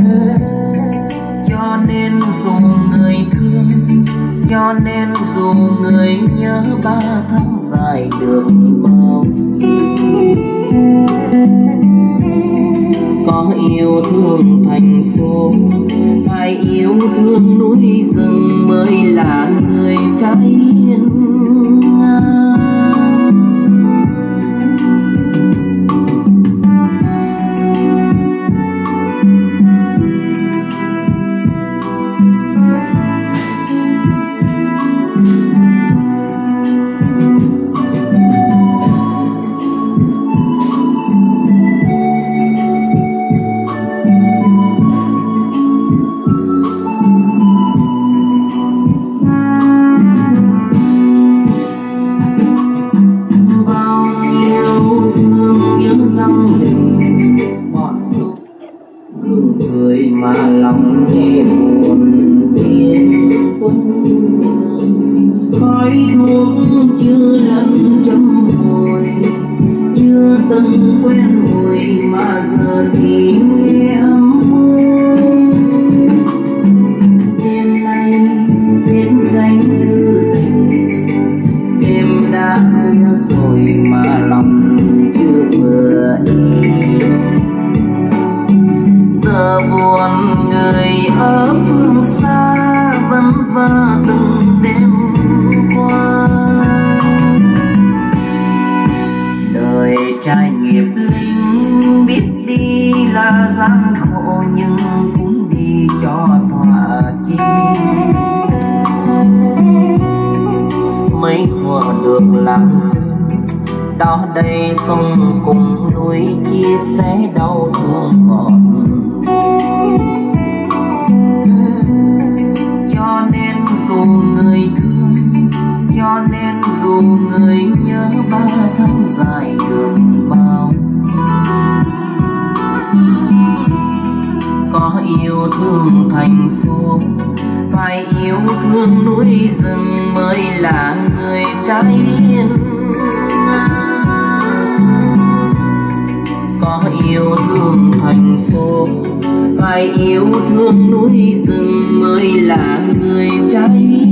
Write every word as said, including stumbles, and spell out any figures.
Cho nên dù người thương, cho nên dù người nhớ, ba tháng dài được bao nhiêu. Có yêu thương thành phố, phải yêu thương núi rừng mới là người trái hiên ngang. Mà lòng nghe buồn tiếng quân khói thuốc chưa lần trăm hồi, chưa từng quen mùi mà giờ thì nghe ấm môi. Đêm nay đến danh tư tình, đêm đã khuya rồi mà lòng chưa vừa yên. Giờ buồn người ở phương xa vân vơ từng đêm qua. Đời trai nghiệp linh biết đi là gian khổ, nhưng cũng đi cho thỏa chí. Mấy thuở được làm đó đây sông cùng núi chia sẻ đau thương ngọt. Cho nên dù người thương, cho nên dù người nhớ, ba tháng dài được bao nhiêu. Có yêu thương thành phố, phải yêu thương núi rừng mới là người trái hiên ngang. Có yêu thương thành phố, phải yêu thương núi rừng mới là người trái